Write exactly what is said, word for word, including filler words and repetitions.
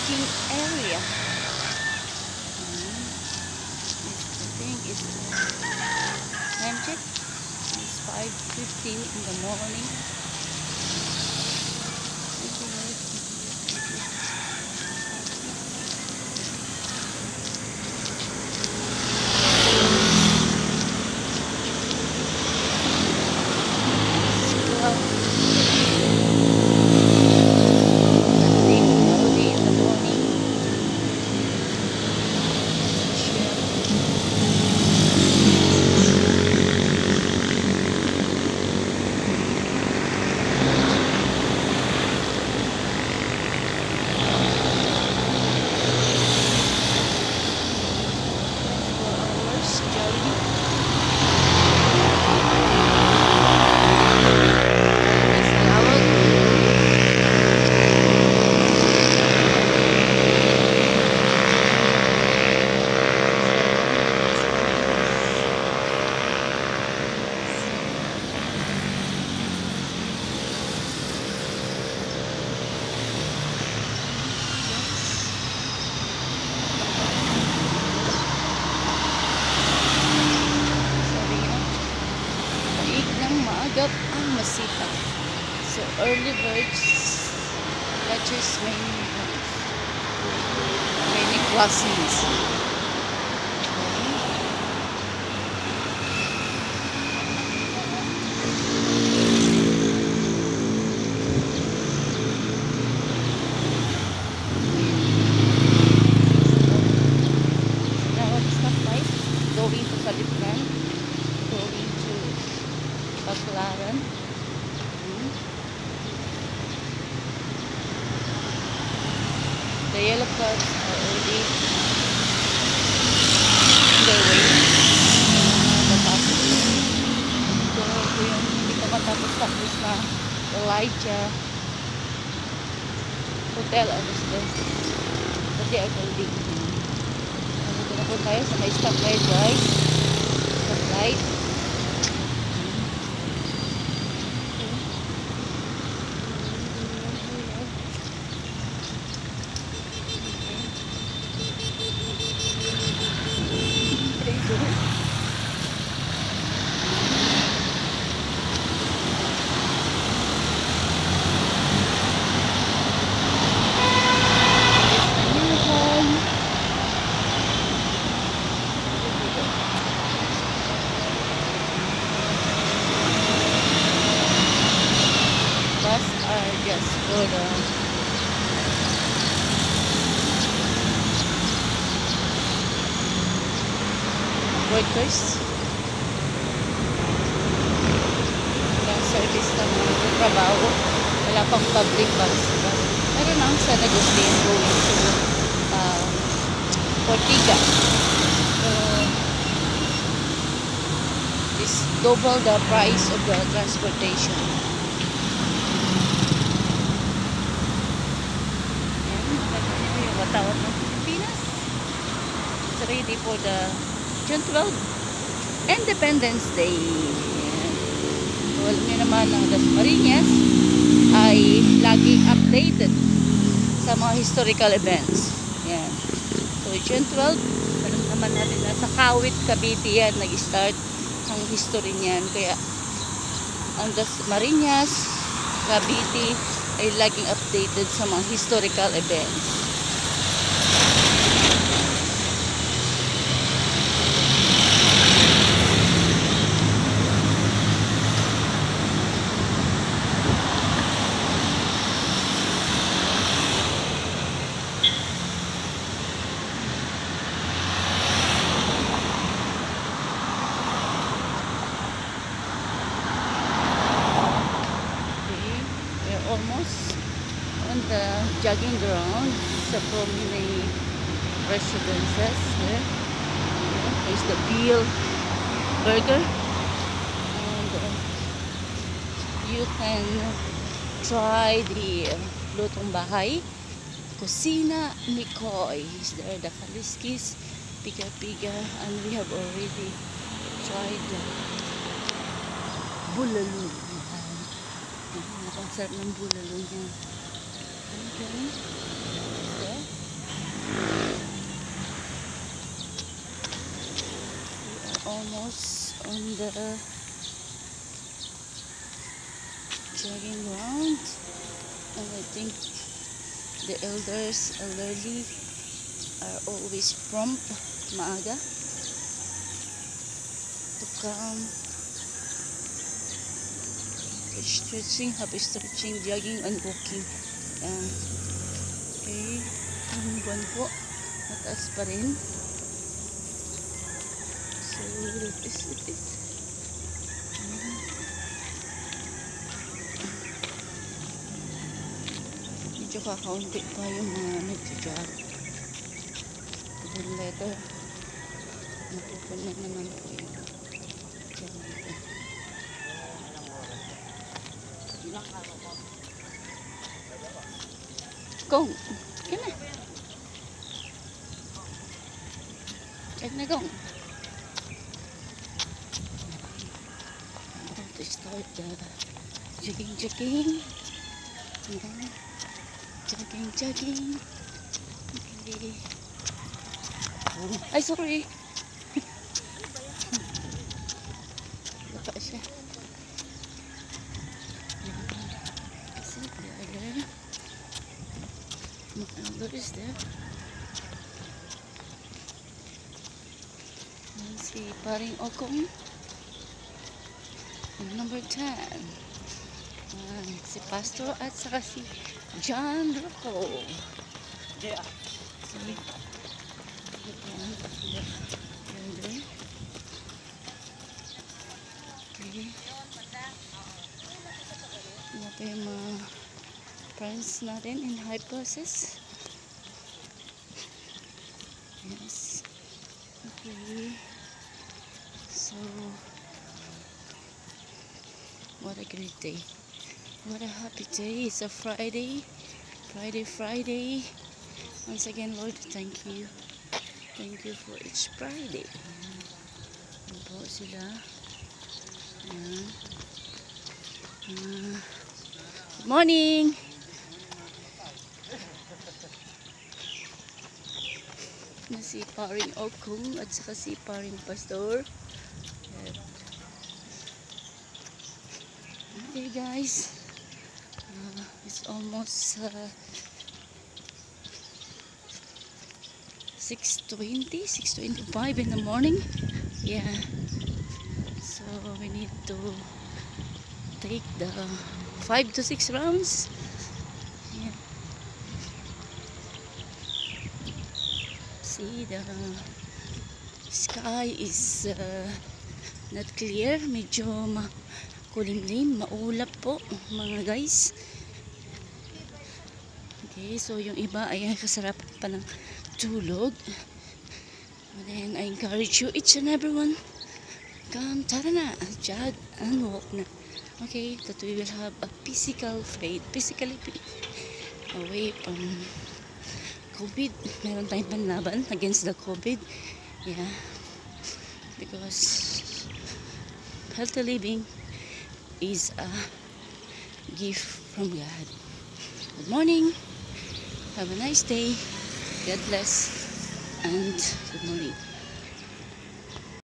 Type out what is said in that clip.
jogging area. Hmm. I think it's time check. It's five fifteen in the morning. Agap ang masipag. So early birds catches many many crossings. Now at stoplight, going to Kalipran, going to Baclaran. Hmm. The yellow clouds are already on their way. Matapos. So, ito yung hindi pa matapos-tapos na Elijah Hotel and Residence. Pati ay building. Nandito na po tayo sa may stoplight, guys. Stoplight. Are just for the workers. Walang service ng trabaho. Wala pang public bus. Meron lang sa Agustin going to uh, Ortiga. So, it's double the price of the transportation. Katawan ng Pilipinas. It's ready for the June twelfth Independence Day. Ayan. So, alam niyo naman ang Dasmariñas ay laging updated sa mga historical events. Ayan. So June twelfth, alam naman natin na sa Kawit, Cavite yan nag-start ang history niyan. Kaya ang Dasmariñas, Cavite ay laging updated sa mga historical events. Almost on the jogging ground sa prominent residences. Yeah. Yeah. There's the Beal Burger, and uh, you can try the lutong bahay, Kusina ni Koy. Is there the Kaliskis, Piga Piga, and we have already tried the Bulalo. Nakonsert ng bulalo niya. Okay. So, almost on the jogging ground, and I think the elders, elderly are always prompt, maaga, to come for stretching, happy stretching, jogging, and walking. Yan. Okay, yung buwan po, mataas pa rin. So, that is it. Yan. Medyo kakaunti pa yung mga nag-jog. Then later, mapupunan naman po yun. Diyan dito. Kong, kaya na. Kaya na, Kong. About to start the jogging, jogging. Yan. Jogging, jogging. Okay. Ay, sorry. Baka siya. Kasi the other my elder is there. And si paring Okong. And number ten. And si Pastor at saka si John Rocco. Yeah. Si okay. Ano pa yung mga friends natin in high process. Yes. Okay. So, what a great day. What a happy day. It's a Friday. Friday, Friday. Once again, Lord, thank you. Thank you for each Friday. Ayan po sila. Ayan. Uh, good morning! Na si paring Okong at saka si paring Pastor. Ayan. Okay guys. Uh, it's almost uh, six twenty, six twenty-five in the morning. Yeah. So we need to take the five to six rounds. Yeah. See, the sky is uh, not clear. Medyo makulimlim, maulap po mga guys. Okay, so yung iba ay kasarap pa ng tulog. And then I encourage you, each and everyone, come, tara na, jog and walk na. Okay, that we will have a physical faith, physically away from COVID. Meron tayong panlaban against the COVID. Yeah, because healthy living is a gift from God. Good morning. Have a nice day. God bless and good morning.